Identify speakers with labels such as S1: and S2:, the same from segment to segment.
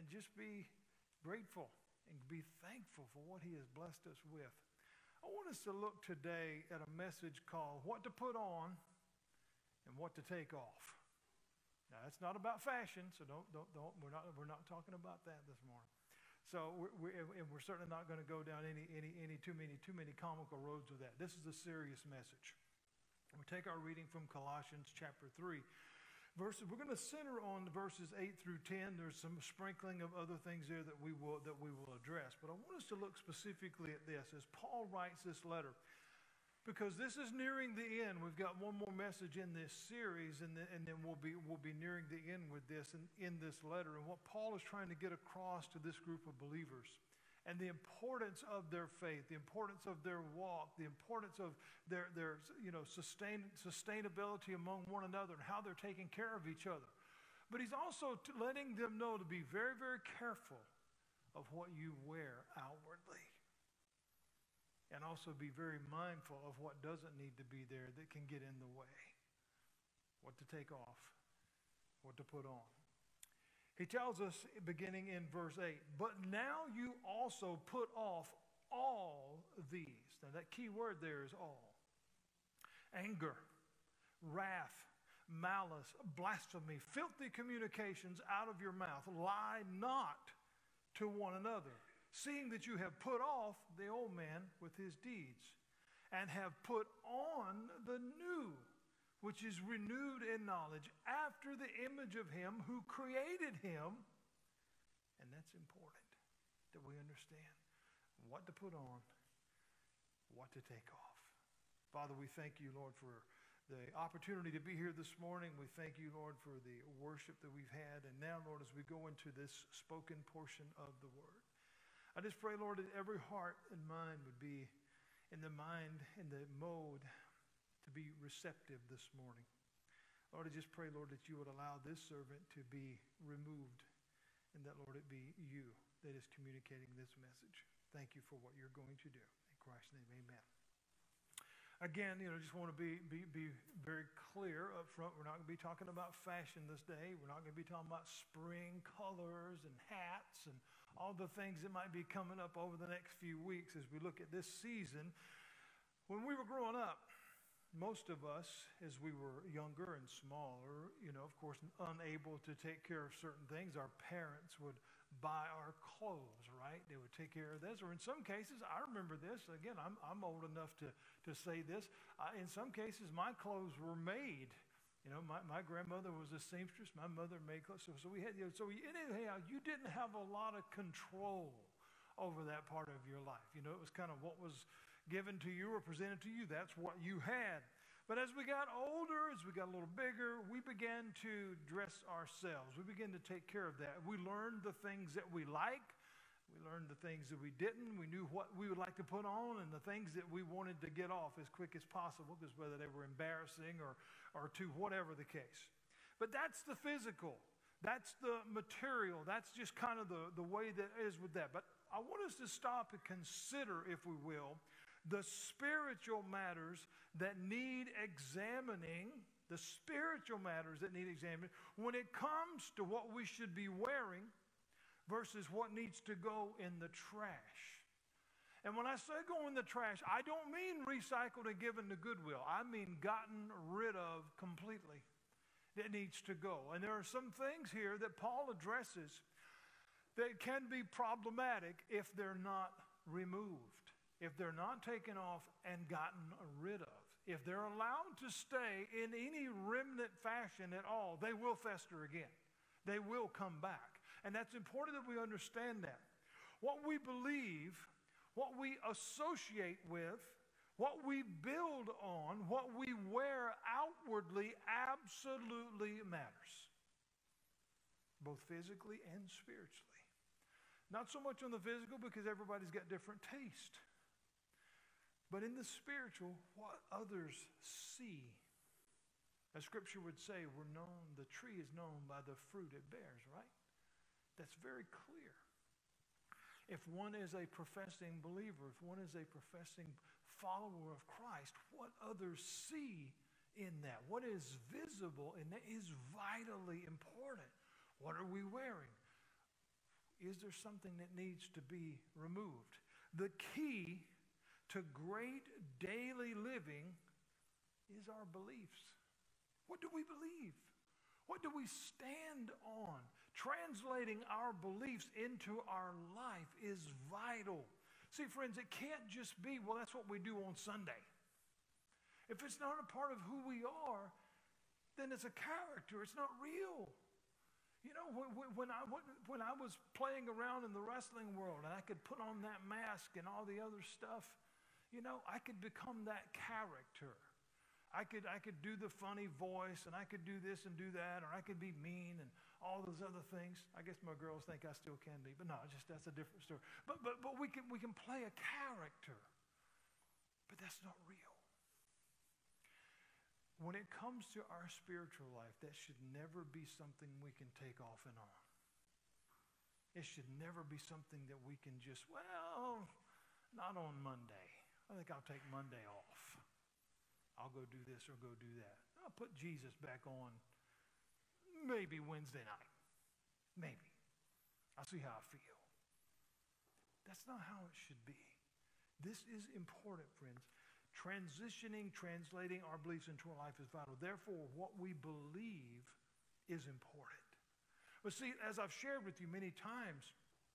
S1: and just be grateful and be thankful for what he has blessed us with. I want us to look today at a message called What to Put On and What to Take Off. Now, that's not about fashion, so we're not talking about that this morning. So we're certainly not going to go down too many comical roads with that. This is a serious message. We take our reading from Colossians chapter 3. We're going to center on verses 8 through 10. There's some sprinkling of other things there that we will address. But I want us to look specifically at this as Paul writes this letter, because this is nearing the end. We've got one more message in this series, and then we'll be nearing the end with this in this letter. And what Paul is trying to get across to this group of believers, and the importance of their faith, the importance of their walk, the importance of their sustainability among one another, and how they're taking care of each other. But he's also letting them know to be very, very careful of what you wear outwardly. And also be very mindful of what doesn't need to be there that can get in the way. What to take off, what to put on. He tells us, beginning in verse 8, but now you also put off all these. Now that key word there is all. Anger, wrath, malice, blasphemy, filthy communications out of your mouth. Lie not to one another, seeing that you have put off the old man with his deeds, and have put on the new, which is renewed in knowledge after the image of him who created him. And that's important that we understand what to put on, what to take off. Father, we thank you, Lord, for the opportunity to be here this morning. We thank you, Lord, for the worship that we've had. And now, Lord, as we go into this spoken portion of the word, I just pray, Lord, that every heart and mind would be in the mode to be receptive this morning. Lord, I just pray, Lord, that you would allow this servant to be removed, and that, Lord, it be you that is communicating this message. Thank you for what you're going to do. In Christ's name, amen. Again, just want to be very clear up front. We're not going to be talking about fashion this day. We're not going to be talking about spring colors and hats and all the things that might be coming up over the next few weeks as we look at this season. When we were growing up, most of us, as we were younger and smaller, of course, unable to take care of certain things, our parents would buy our clothes, right? They would take care of this. Or in some cases, I remember this. Again, I'm old enough to say this. In some cases, my clothes were made. My grandmother was a seamstress. My mother made clothes. So we had, anyhow, you didn't have a lot of control over that part of your life. It was kind of what was given to you or presented to you. That's what you had. But as we got older, as we got a little bigger, we began to dress ourselves. We began to take care of that. We learned the things that we like. We learned the things that we didn't. We knew what we would like to put on and the things that we wanted to get off as quick as possible, because whether they were embarrassing or to whatever the case. But that's the physical. That's the material. That's just kind of the way that is with that. But I want us to stop and consider, if we will, the spiritual matters that need examining, when it comes to what we should be wearing versus what needs to go in the trash. And when I say go in the trash, I don't mean recycled and given to Goodwill. I mean gotten rid of completely. That needs to go. And there are some things here that Paul addresses that can be problematic if they're not removed, if they're not taken off and gotten rid of. If they're allowed to stay in any remnant fashion at all, they will fester again. They will come back. And that's important that we understand that. What we believe, what we associate with, what we build on, what we wear outwardly absolutely matters, both physically and spiritually. Not so much on the physical because everybody's got different taste, but in the spiritual, what others see. As Scripture would say, the tree is known by the fruit it bears, right? That's very clear. If one is a professing believer, if one is a professing follower of Christ, what others see in that, what is visible in that is vitally important. What are we wearing? is there something that needs to be removed? The key to great daily living is our beliefs. What do we believe? What do we stand on? Translating our beliefs into our life is vital. See, friends, it can't just be, well, that's what we do on Sunday. If it's not a part of who we are, then it's a character. It's not real. You know, when I was playing around in the wrestling world and I could put on that mask and all the other stuff, you know, I could become that character. I could do the funny voice, and I could do this and do that, or I could be mean and all those other things. I guess my girls think I still can be, but no, that's a different story. But we can play a character, but that's not real. When it comes to our spiritual life, that should never be something we can take off and on. It should never be something that we can just, well, not on Monday. I think I'll take Monday off. I'll go do this or go do that. I'll put Jesus back on maybe Wednesday night. Maybe. I'll see how I feel. That's not how it should be. This is important, friends. Translating our beliefs into our life is vital. Therefore, what we believe is important. But see, as I've shared with you many times,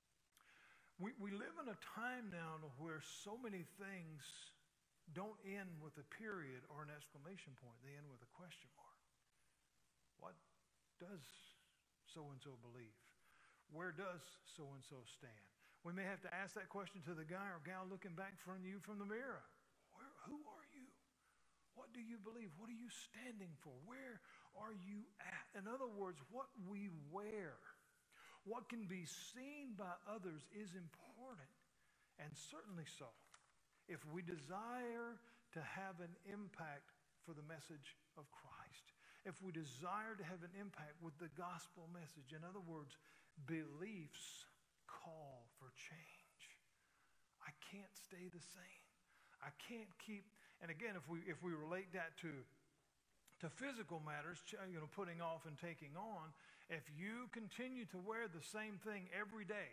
S1: we live in a time now where so many things don't end with a period or an exclamation point. They end with a question mark. What does so-and-so believe? Where does so-and-so stand? We may have to ask that question to the guy or gal looking back from you from the mirror. Who are you? What do you believe? What are you standing for? Where are you at? In other words, what we wear, what can be seen by others is important, and certainly so. If we desire to have an impact for the message of Christ, if we desire to have an impact with the gospel message, in other words, beliefs call for change. I can't stay the same. I can't keep, and again, if we relate that to physical matters, putting off and taking on, if you continue to wear the same thing every day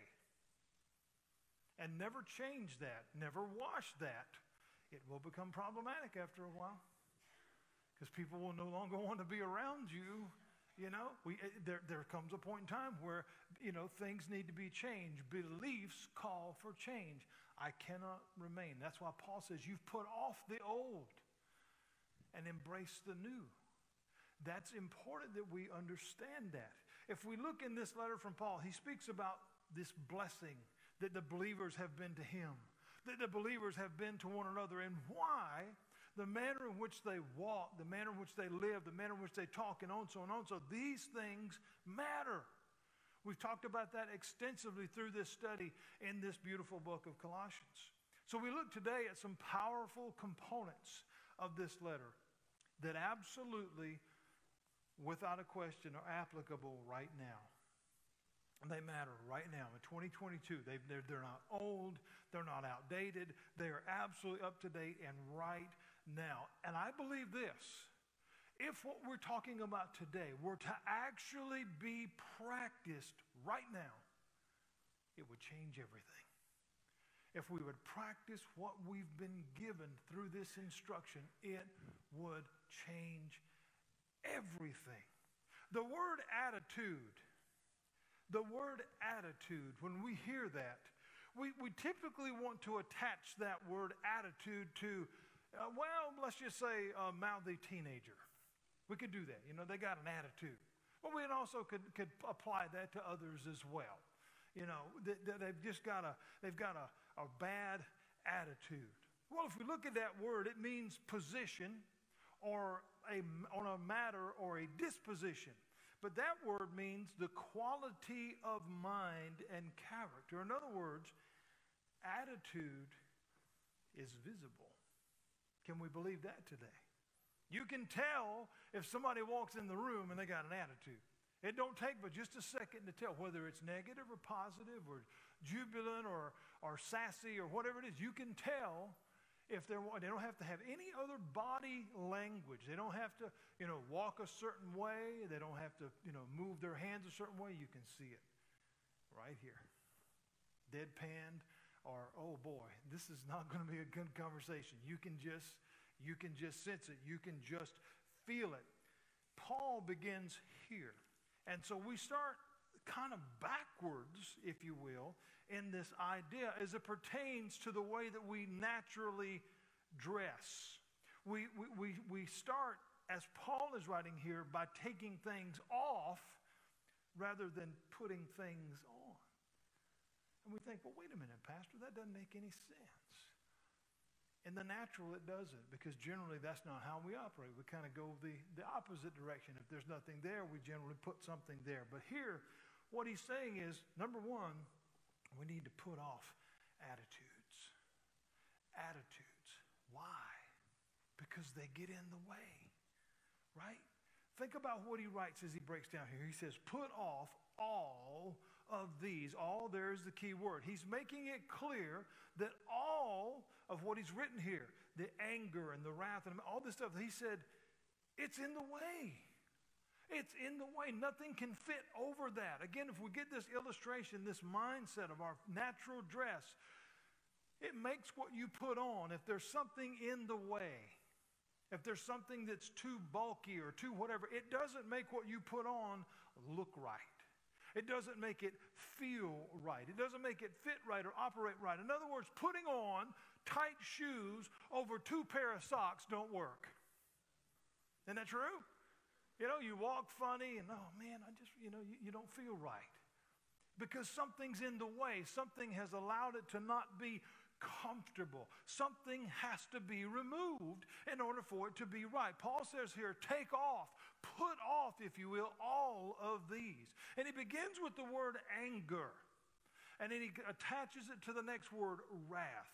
S1: and never change that, never wash that, it will become problematic after a while because people will no longer want to be around you. You know, there comes a point in time where, things need to be changed. Beliefs call for change. I cannot remain. That's why Paul says you've put off the old and embrace the new. That's important that we understand that. If we look in this letter from Paul, he speaks about this blessing that the believers have been to him, that the believers have been to one another, and why the manner in which they walk, the manner in which they live, the manner in which they talk, and on so on. So these things matter. We've talked about that extensively through this study in this beautiful book of Colossians. So we look today at some powerful components of this letter that absolutely, without a question, are applicable right now. They matter right now in 2022. They're not old. They're not outdated. They are absolutely up to date and right now. And I believe this. If what we're talking about today were to actually be practiced right now, it would change everything. If we would practice what we've been given through this instruction, it would change everything. The word attitude, when we hear that, we typically want to attach that word attitude to, let's just say a mouthy teenager. We could do that. They got an attitude. But we also could apply that to others as well. They've just got a bad attitude. Well, if we look at that word, it means position or on a matter or a disposition. But that word means the quality of mind and character. In other words, attitude is visible. Can we believe that today? You can tell if somebody walks in the room and they got an attitude. It don't take but just a second to tell whether it's negative or positive or jubilant or sassy or whatever it is. You can tell if they don't have to have any other body language. They don't have to, walk a certain way. They don't have to, move their hands a certain way. You can see it right here. deadpanned, or, oh boy, this is not going to be a good conversation. You can just sense it. You can just feel it. Paul begins here. And so we start kind of backwards, if you will, in this idea as it pertains to the way that we naturally dress. We start, as Paul is writing here, by taking things off rather than putting things on. And we think, well, wait a minute, Pastor, that doesn't make any sense. In the natural, it doesn't, because generally that's not how we operate. We kind of go the opposite direction. If there's nothing there, we generally put something there. But here, what he's saying is, number one, we need to put off attitudes. Attitudes. Why? Because they get in the way, right? Think about what he writes as he breaks down here. He says, put off all of these. All, there's the key word. He's making it clear that all of what he's written here, the anger and the wrath and all this stuff, he said, it's in the way. It's in the way. Nothing can fit over that. Again, if we get this illustration, this mindset of our natural dress, it makes what you put on. If there's something in the way, if there's something that's too bulky or too whatever, it doesn't make what you put on look right. It doesn't make it feel right. It doesn't make it fit right or operate right. In other words, putting on tight shoes over 2 pairs of socks don't work. Isn't that true? You know, you walk funny and, oh man, you don't feel right. Because something's in the way. Something has allowed it to not be comfortable. Something has to be removed in order for it to be right. Paul says here, take off, put off, if you will, all of these. And he begins with the word anger. And then he attaches it to the next word, wrath.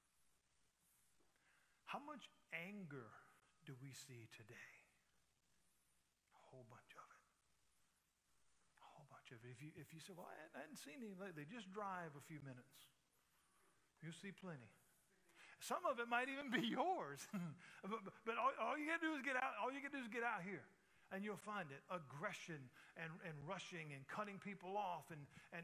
S1: How much anger do we see today? A whole bunch of it. A whole bunch of it. If you say, well, I hadn't seen any lately, just drive a few minutes. You'll see plenty. Some of it might even be yours. but all you got to do is get out. All you got to do is get out here. And you'll find it. Aggression and rushing and cutting people off. And it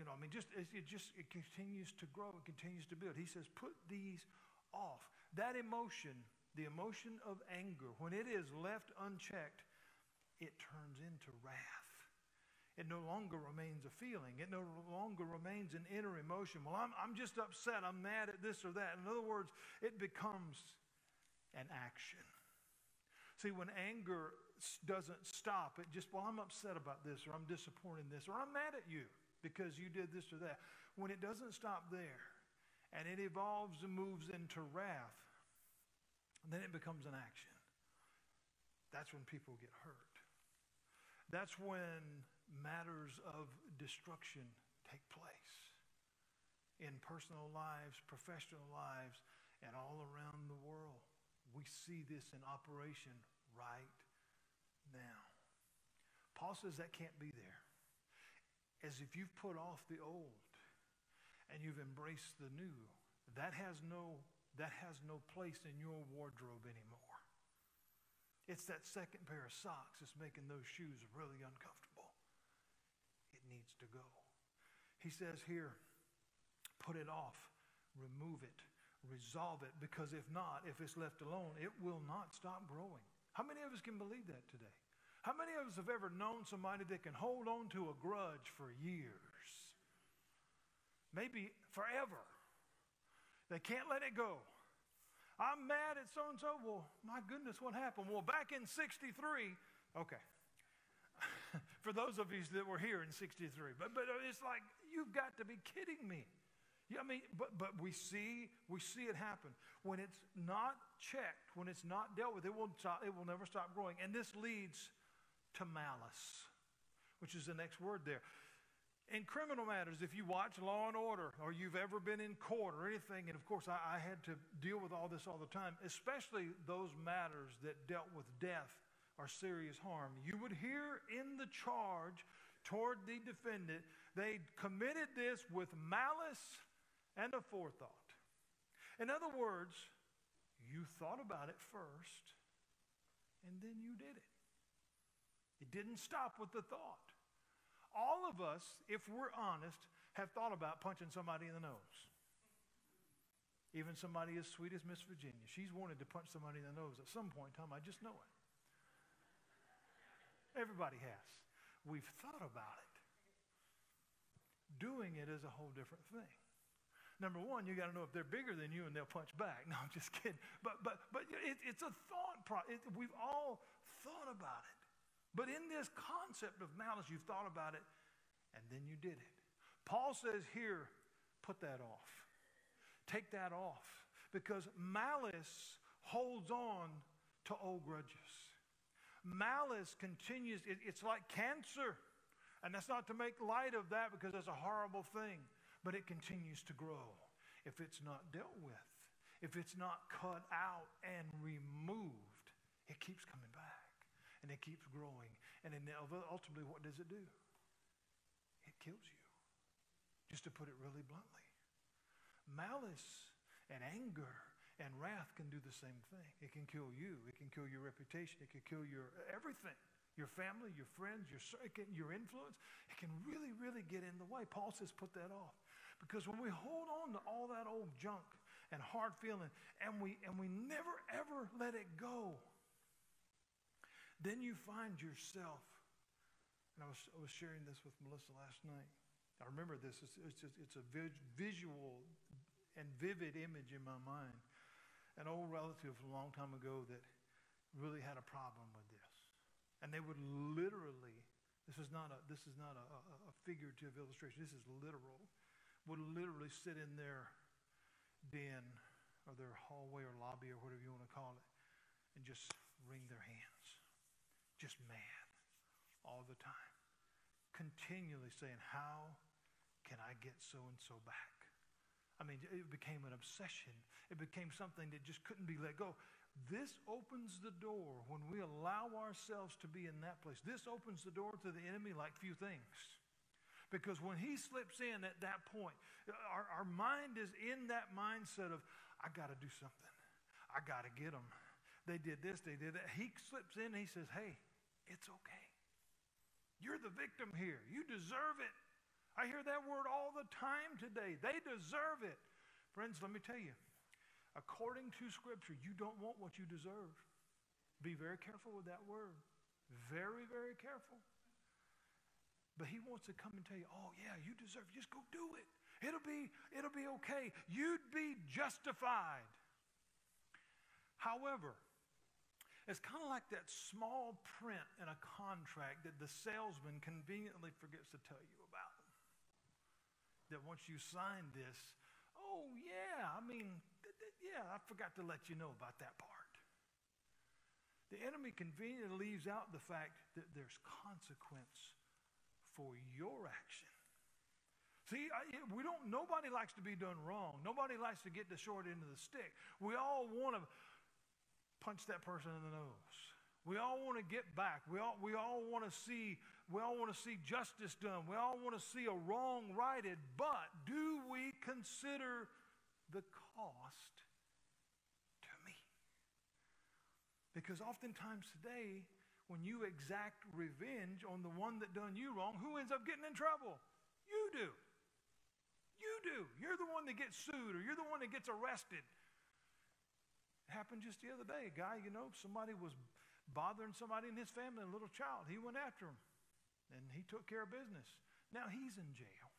S1: continues to grow. It continues to build. He says, put these off. That emotion, the emotion of anger, when it is left unchecked, it turns into wrath. It no longer remains a feeling. It no longer remains an inner emotion. Well, I'm just upset. I'm mad at this or that. In other words, it becomes an action. See, when anger doesn't stop, it just, well, I'm upset about this, or I'm disappointed in this, or I'm mad at you because you did this or that. When it doesn't stop there, and it evolves and moves into wrath, then it becomes an action. That's when people get hurt. That's when matters of destruction take place in personal lives, professional lives, and all around the world. We see this in operation right now. Paul says that can't be there. As if you've put off the old and you've embraced the new, that has no place in your wardrobe anymore. It's that second pair of socks that's making those shoes really uncomfortable. It needs to go. He says here, put it off, remove it, resolve it, because if not, if it's left alone, it will not stop growing. How many of us can believe that today? How many of us have ever known somebody that can hold on to a grudge for years? Maybe forever. They can't let it go. I'm mad at so-and-so. Well, my goodness, what happened? Well, back in 63, okay. For those of you that were here in 63. But it's like, you've got to be kidding me. Yeah, I mean, but we see it happen. When it's not checked, when it's not dealt with, it will never stop growing. And this leads to malice, which is the next word there. In criminal matters, if you watch Law and Order, or you've ever been in court or anything, and of course I had to deal with all this all the time, especially those matters that dealt with death or serious harm, you would hear in the charge toward the defendant, they committed this with malice and aforethought. In other words, you thought about it first, and then you did it. It didn't stop with the thought. All of us, if we're honest, have thought about punching somebody in the nose. Even somebody as sweet as Miss Virginia. She's wanted to punch somebody in the nose at some point in time. I just know it. Everybody has. We've thought about it. Doing it is a whole different thing. Number one, you got to know if they're bigger than you and they'll punch back. No, I'm just kidding. But it's a thought process. We've all thought about it. But in this concept of malice, you've thought about it, and then you did it. Paul says here, put that off. Take that off. Because malice holds on to old grudges. Malice continues. It's like cancer. And that's not to make light of that because that's a horrible thing. But it continues to grow if it's not dealt with. If it's not cut out and removed, it keeps coming back. And it keeps growing. And then ultimately, what does it do? It kills you. Just to put it really bluntly. Malice and anger and wrath can do the same thing. It can kill you. It can kill your reputation. It can kill your everything. Your family, your friends, your influence. It can really, really get in the way. Paul says put that off. Because when we hold on to all that old junk and hard feeling and we never, ever let it go, then you find yourself, and I was sharing this with Melissa last night. I remember this. It's a visual and vivid image in my mind. An old relative a long time ago that really had a problem with this. And they would literally, this is not a figurative illustration, this is literal, would literally sit in their den or their hallway or lobby or whatever you want to call it and just wring their hands. Just mad all the time. Continually saying, how can I get so-and-so back? I mean, it became an obsession. It became something that just couldn't be let go. This opens the door when we allow ourselves to be in that place. This opens the door to the enemy like few things. Because when he slips in at that point, our mind is in that mindset of, I got to do something. I got to get them. They did this, they did that. He slips in and he says, hey, it's okay. You're the victim here. You deserve it. I hear that word all the time today. They deserve it. Friends, let me tell you, according to Scripture, you don't want what you deserve. Be very careful with that word. Very, very careful. But he wants to come and tell you, oh yeah, you deserve it. Just go do it. It'll be okay. You'd be justified. However, it's kind of like that small print in a contract that the salesman conveniently forgets to tell you about. That once you sign this, oh yeah, I forgot to let you know about that part. The enemy conveniently leaves out the fact that there's consequence for your action. See, nobody likes to be done wrong. Nobody likes to get the short end of the stick. We all want to punch that person in the nose. We all want to get back. We all want to see justice done. We all want to see a wrong righted. But do we consider the cost to me? Because oftentimes today, when you exact revenge on the one that done you wrong, who ends up getting in trouble? You do. You do. You're the one that gets sued, or you're the one that gets arrested. It happened just the other day. A guy, somebody was bothering somebody in his family, a little child. He went after him, and he took care of business. Now he's in jail.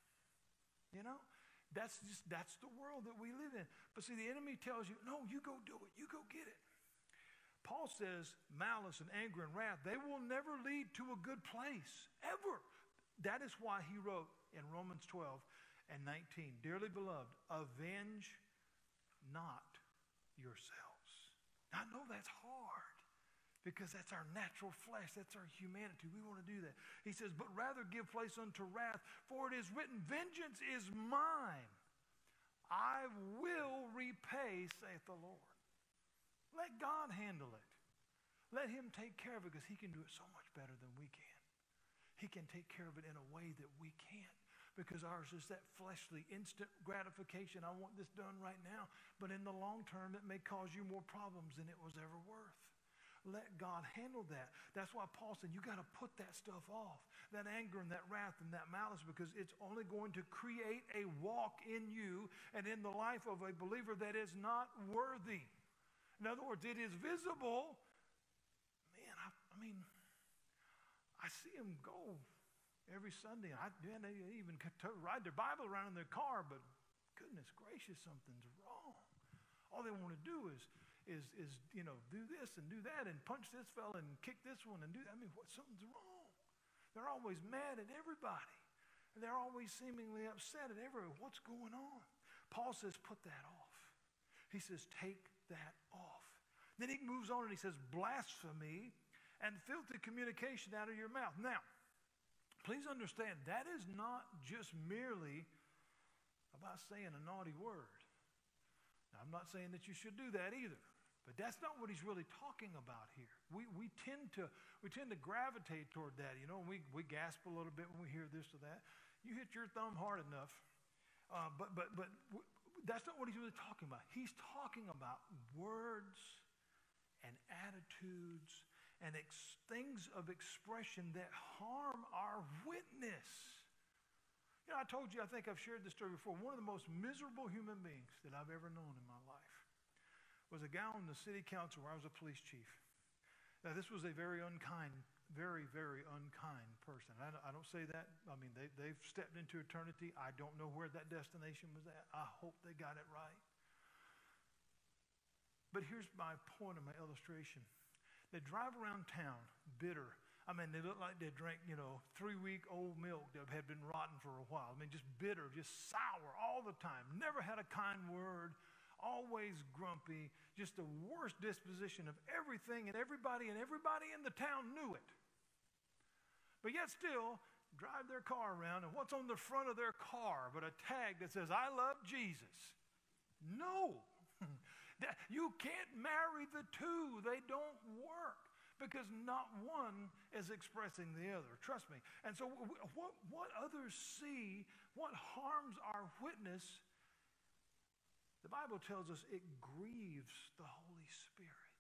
S1: That's the world that we live in. But see, the enemy tells you, no, you go do it. You go get it. Paul says malice and anger and wrath, they will never lead to a good place, ever. That is why he wrote in Romans 12 and 19, dearly beloved, avenge not yourselves. Now, I know that's hard because that's our natural flesh. That's our humanity. We want to do that. He says, but rather give place unto wrath, for it is written, vengeance is mine. I will repay, saith the Lord. Let God handle it. Let him take care of it because he can do it so much better than we can. He can take care of it in a way that we can't. Because ours is that fleshly, instant gratification. I want this done right now. But in the long term, it may cause you more problems than it was ever worth. Let God handle that. That's why Paul said, you got to put that stuff off. that anger and that wrath and that malice, because it's only going to create a walk in you and in the life of a believer that is not worthy. In other words, it is visible. Man, I mean, I see them go every Sunday. They even ride their Bible around in their car, but goodness gracious, something's wrong. All they want to do is do this and do that and punch this fella and kick this one and do that. I mean, something's wrong. They're always mad at everybody. And they're always seemingly upset at everyone. What's going on? Paul says, put that off. He says, take that off. Then he moves on and he says, blasphemy and filthy communication out of your mouth. Now, please understand, that is not just merely about saying a naughty word. Now, I'm not saying that you should do that either. But that's not what he's really talking about here. We tend to gravitate toward that. You know, we gasp a little bit when we hear this or that. You hit your thumb hard enough. But that's not what he's really talking about. He's talking about words and attitudes and things of expression that harm our witness. You know, I told you, I think I've shared this story before. One of the most miserable human beings that I've ever known in my life was a guy on the city council where I was a police chief. Now, this was a very unkind, very, very unkind person. I don't say that. I mean, they've stepped into eternity. I don't know where that destination was at. I hope they got it right. But here's my point of my illustration. They drive around town bitter. I mean, they look like they drank, 3-week-old milk that had been rotten for a while. I mean, just bitter, just sour all the time. Never had a kind word. Always grumpy, just the worst disposition of everything and everybody in the town knew it. But yet still, drive their car around, and what's on the front of their car but a tag that says, I love Jesus? No. You can't marry the two. They don't work because not one is expressing the other. Trust me. And so what others see, what harms our witness, the Bible tells us it grieves the Holy Spirit.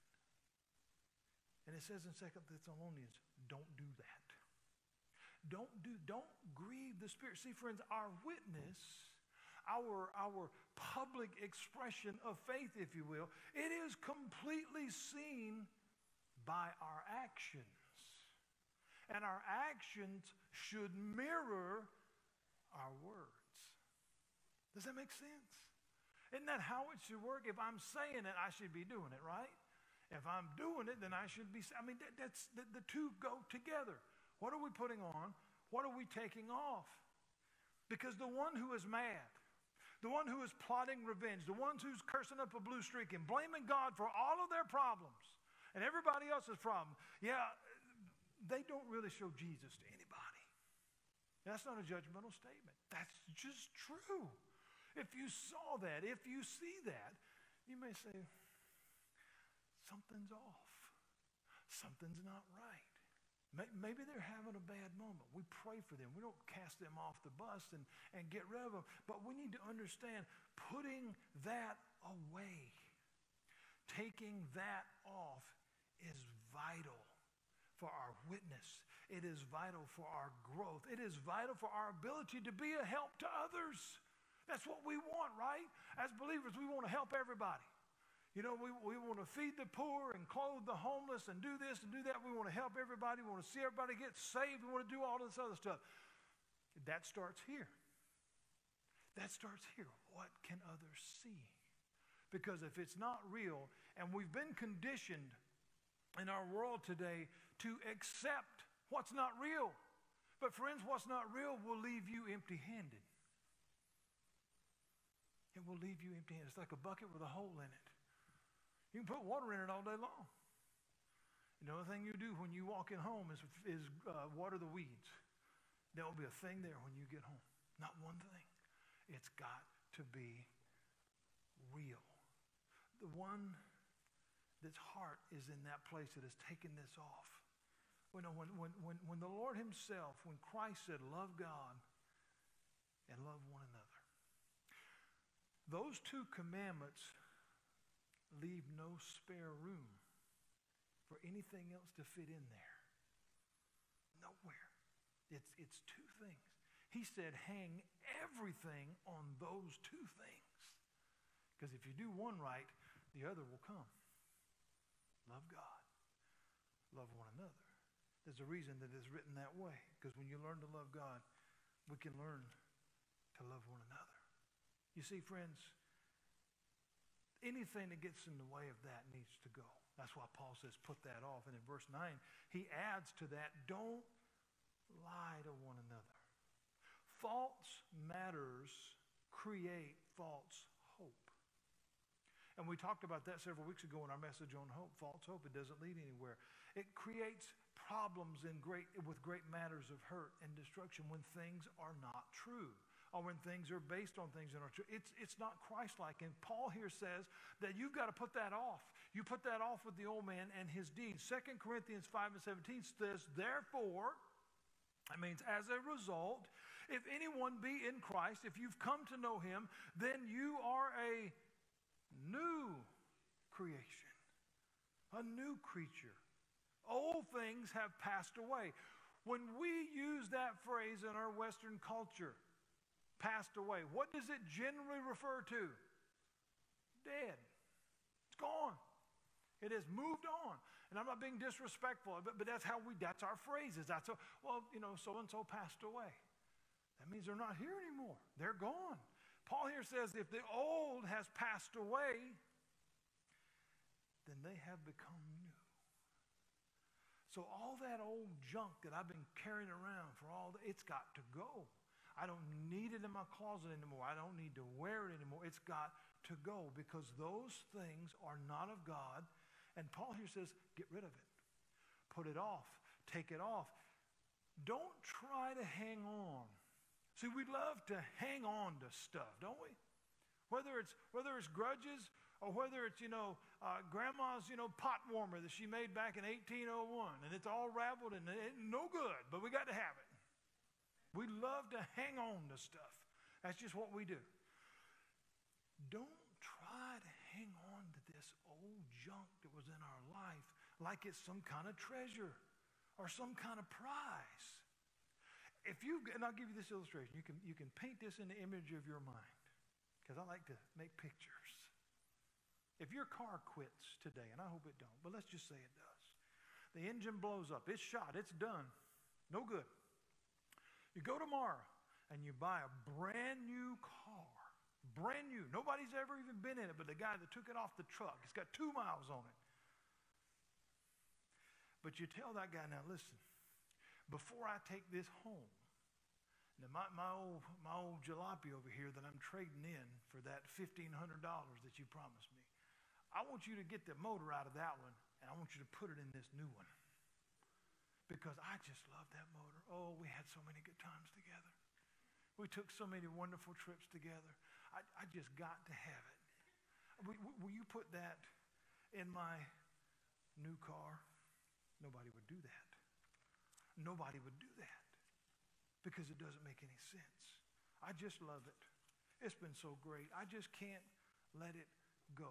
S1: And it says in 2 Thessalonians, don't do that. Don't grieve the Spirit. See, friends, our witness, our public expression of faith, if you will, it is completely seen by our actions. And our actions should mirror our words. Does that make sense? Isn't that how it should work? If I'm saying it, I should be doing it, right? If I'm doing it, then I should be. I mean, that's the two go together. What are we putting on? What are we taking off? Because the one who is mad, the one who is plotting revenge, the one who's cursing up a blue streak and blaming God for all of their problems and everybody else's problem, they don't really show Jesus to anybody. That's not a judgmental statement. That's just true. If you saw that, if you see that, you may say, something's off. Something's not right. Maybe they're having a bad moment. We pray for them. We don't cast them off the bus and get rid of them. But we need to understand putting that away, taking that off is vital for our witness. It is vital for our growth. It is vital for our ability to be a help to others. That's what we want, right? As believers, we want to help everybody. You know, we want to feed the poor and clothe the homeless and do this and do that. We want to help everybody. We want to see everybody get saved. We want to do all this other stuff. That starts here. That starts here. What can others see? Because if it's not real, and we've been conditioned in our world today to accept what's not real. But friends, what's not real will leave you empty-handed. It will leave you empty-handed. It's like a bucket with a hole in it. You can put water in it all day long. And the only thing you do when you walk in home is water the weeds. There won't be a thing there when you get home. Not one thing. It's got to be real. The one that's heart is in that place that has taken this off. When the Lord himself, when Christ said, love God and love one another. Those two commandments leave no spare room for anything else to fit in there. Nowhere. It's two things. He said, hang everything on those two things. Because if you do one right, the other will come. Love God. Love one another. There's a reason that it's written that way. Because when you learn to love God, we can learn to love one another. You see, friends, anything that gets in the way of that needs to go. That's why Paul says, put that off. And in verse 9, he adds to that, don't lie to one another. False matters create false hope. And we talked about that several weeks ago in our message on hope. False hope, it doesn't lead anywhere. It creates problems with great matters of hurt and destruction when things are not true, or when things are based on things that are true. It's not Christ-like. And Paul here says that you've got to put that off. You put that off with the old man and his deeds. 2 Corinthians 5:17 says, therefore, that means as a result, if anyone be in Christ, if you've come to know him, then you are a new creation, a new creature. Old things have passed away. When we use that phrase in our Western culture, passed away, what does it generally refer to? Dead. It's gone. It has moved on. And I'm not being disrespectful, but that's our phrases. So-and-so passed away. That means they're not here anymore. They're gone. Paul here says if the old has passed away, then they have become new. So all that old junk that I've been carrying around it's got to go. I don't need it in my closet anymore. I don't need to wear it anymore. It's got to go because those things are not of God. And Paul here says, get rid of it. Put it off. Take it off. Don't try to hang on. See, we love to hang on to stuff, don't we? Whether it's grudges or whether it's, grandma's, pot warmer that she made back in 1801 and it's all raveled and it's no good, but we got to have it. We love to hang on to stuff. That's just what we do. Don't try to hang on to this old junk that was in our life like it's some kind of treasure or some kind of prize. And I'll give you this illustration. You can paint this in the image of your mind because I like to make pictures. If your car quits today, and I hope it don't, but let's just say it does. The engine blows up. It's shot. It's done. No good. You go tomorrow and you buy a brand new car. Brand new. Nobody's ever even been in it but the guy that took it off the truck. It's got 2 miles on it. But you tell that guy, now listen, before I take this home, now my old jalopy over here that I'm trading in for that $1,500 that you promised me, I want you to get the motor out of that one and I want you to put it in this new one. Because I just love that motor. Oh, we had so many good times together. We took so many wonderful trips together. I just got to have it. Will you put that in my new car? Nobody would do that. Nobody would do that because it doesn't make any sense. I just love it. It's been so great. I just can't let it go.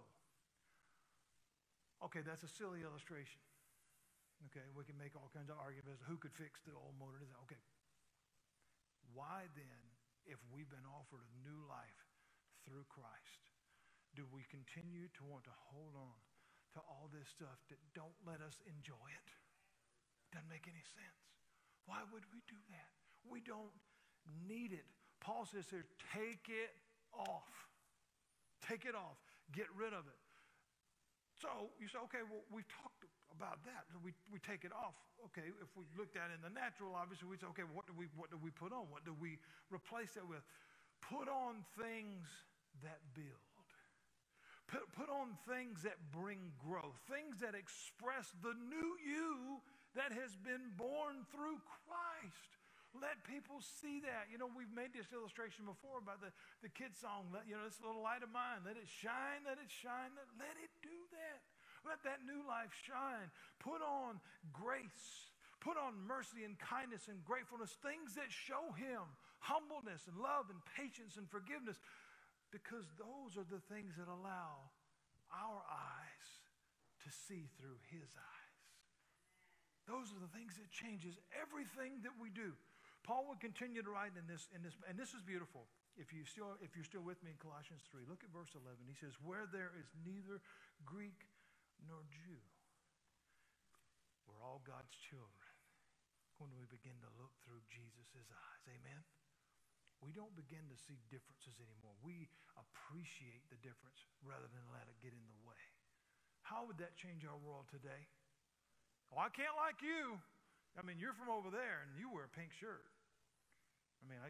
S1: Okay, that's a silly illustration. Okay, we can make all kinds of arguments. Who could fix the old motor? Okay. Why then, if we've been offered a new life through Christ, do we continue to want to hold on to all this stuff that don't let us enjoy it? Doesn't make any sense. Why would we do that? We don't need it. Paul says here, take it off. Take it off. Get rid of it. So you say, okay, well, we've talked about that. We take it off. Okay, if we looked at it in the natural, obviously we'd say, okay, well, what do we put on? What do we replace that with? Put on things that build. Put on things that bring growth. Things that express the new you that has been born through Christ. Let people see that. We've made this illustration before about the kids song, this little light of mine, let it shine, let it shine. Let it do that. Let that new life shine. Put on grace. Put on mercy and kindness and gratefulness, things that show him humbleness and love and patience and forgiveness, because those are the things that allow our eyes to see through his eyes. Those are the things that changes everything that we do. Paul would continue to write in this, and this is beautiful. If you're still with me in Colossians 3, look at verse 11. He says, where there is neither Greek nor Jew, we're all God's children when we begin to look through Jesus' eyes. Amen? We don't begin to see differences anymore. We appreciate the difference rather than let it get in the way. How would that change our world today? Well, I can't like you. I mean, you're from over there and you wear a pink shirt. I mean,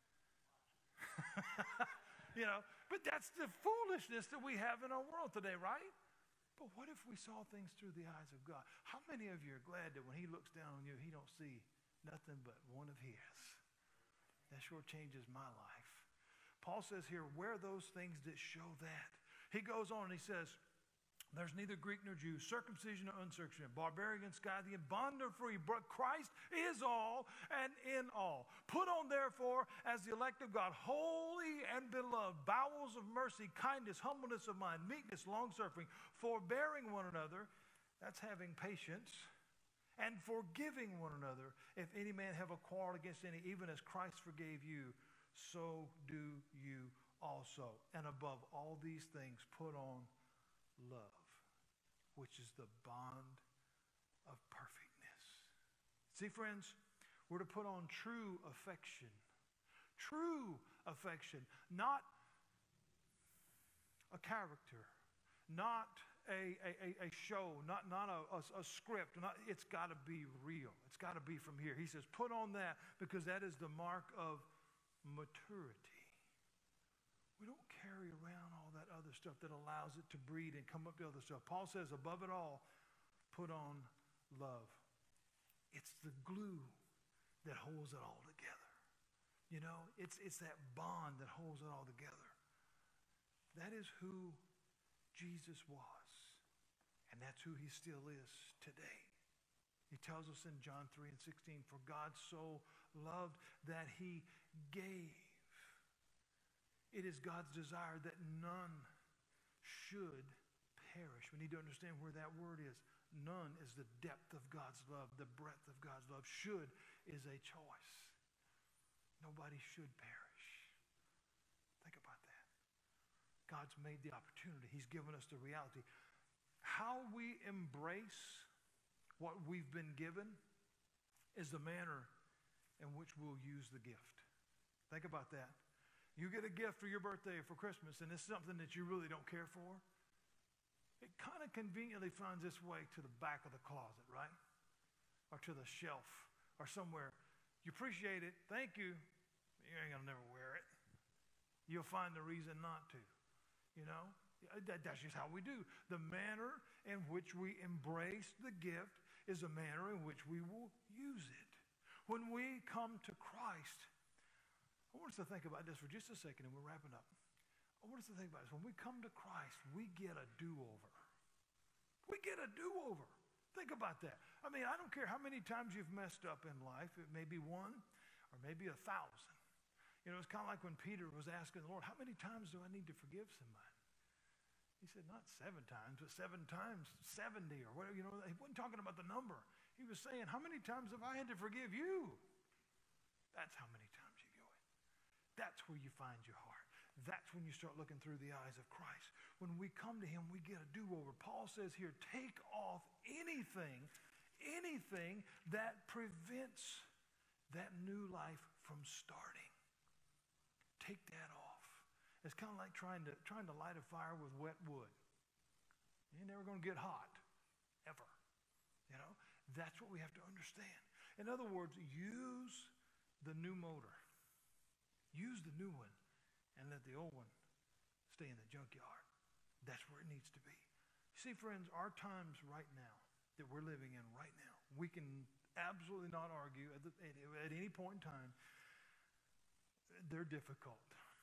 S1: but that's the foolishness that we have in our world today, right? But what if we saw things through the eyes of God? How many of you are glad that when he looks down on you, he don't see nothing but one of his? That sure changes my life. Paul says here, wear those things that show that. He goes on and he says, there's neither Greek nor Jew, circumcision or uncircumcision, barbarian, Scythian, bond or free, but Christ is all and in all. Put on, therefore, as the elect of God, holy and beloved, bowels of mercy, kindness, humbleness of mind, meekness, long-suffering, forbearing one another, that's having patience, and forgiving one another. If any man have a quarrel against any, even as Christ forgave you, so do you also. And above all these things, put on love, which is the bond of perfectness. See, friends, we're to put on true affection. True affection, not a character, not a show, not a script. It's got to be real. It's got to be from here. He says, put on that because that is the mark of maturity. We don't carry around all that other stuff that allows it to breed and come up to other stuff. Paul says, above it all, put on love. It's the glue that holds it all together. You know, it's that bond that holds it all together. That is who Jesus was. And that's who he still is today. He tells us in John 3 and 16, for God so loved that he gave. It is God's desire that none should perish. We need to understand where that word is. None is the depth of God's love. The breadth of God's love. Should is a choice. Nobody should perish. Think about that. God's made the opportunity. He's given us the reality. How we embrace what we've been given is the manner in which we'll use the gift. Think about that. You get a gift for your birthday or for Christmas, and it's something that you really don't care for. It kind of conveniently finds its way to the back of the closet, right? Or to the shelf or somewhere. You appreciate it. Thank you. You ain't going to never wear it. You'll find the reason not to. You know? That's just how we do. The manner in which we embrace the gift is the manner in which we will use it. When we come to Christ, I want us to think about this for just a second and we're wrapping up. I want us to think about this. When we come to Christ, we get a do-over. We get a do-over. Think about that. I mean, I don't care how many times you've messed up in life. It may be one or maybe 1,000. You know, it's kind of like when Peter was asking the Lord, how many times do I need to forgive somebody? He said, not 7 times, but 7 times 70 or whatever. You know, he wasn't talking about the number. He was saying, how many times have I had to forgive you? That's how many times you go in. That's where you find your heart. That's when you start looking through the eyes of Christ. When we come to him, we get a do-over. Paul says here, take off anything that prevents that new life from starting. Take that off. It's kind of like trying to light a fire with wet wood. You're never going to get hot, ever. You know, that's what we have to understand. In other words, use the new motor. Use the new one and let the old one stay in the junkyard. That's where it needs to be. See, friends, our times right now that we're living in right now, we can absolutely not argue at any point in time, they're difficult.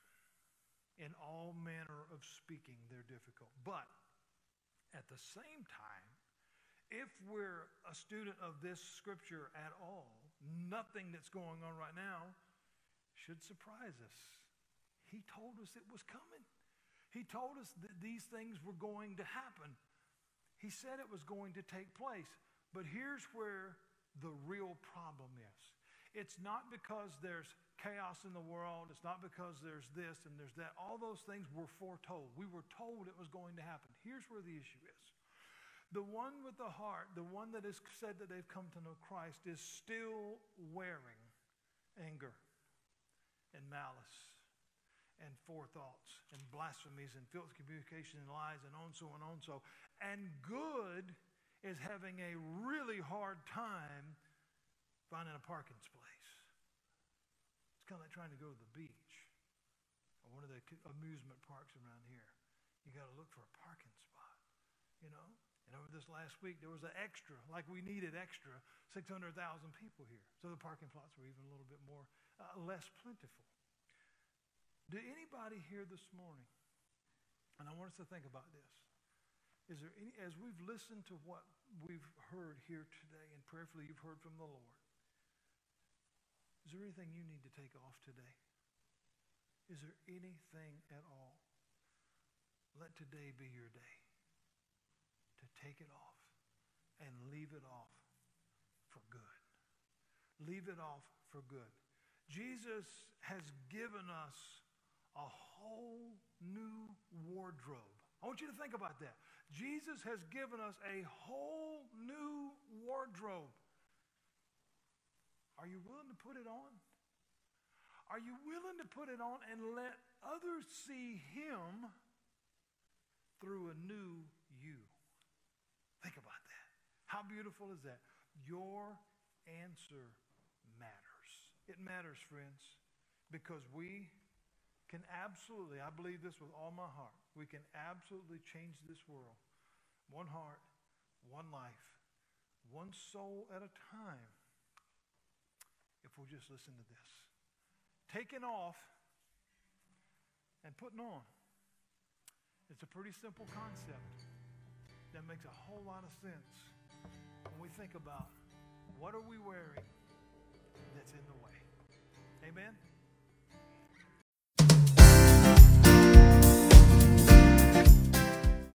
S1: In all manner of speaking, they're difficult. But at the same time, if we're a student of this scripture at all, nothing that's going on right now should surprise us. He told us it was coming. He told us that these things were going to happen. He said it was going to take place. But here's where the real problem is. It's not because there's chaos in the world. It's not because there's this and there's that. All those things were foretold. We were told it was going to happen. Here's where the issue is. The one with the heart, the one that has said that they've come to know Christ, is still wearing anger and malice and forethoughts and blasphemies and filthy communication and lies and on so and on so. And good is having a really hard time finding a parking space. It's kind of like trying to go to the beach or one of the amusement parks around here. You got to look for a parking spot, you know. And over this last week, there was an extra, like we needed extra, 600,000 people here. So the parking slots were even a little bit more, less plentiful. Do anybody here this morning, and I want us to think about this, is there any, as we've listened to what we've heard here today, and prayerfully you've heard from the Lord, is there anything you need to take off today? Is there anything at all? Let today be your day to take it off and leave it off for good. Leave it off for good. Jesus has given us a whole new wardrobe. I want you to think about that. Jesus has given us a whole new wardrobe. Are you willing to put it on? Are you willing to put it on and let others see him through a new you? Think about that. How beautiful is that? Your answer matters. It matters, friends, because we can absolutely, I believe this with all my heart, we can absolutely change this world. One heart, one life, one soul at a time, if we'll just listen to this. Taking off and putting on. It's a pretty simple concept that makes a whole lot of sense when we think about what are we wearing that's in the way. Amen?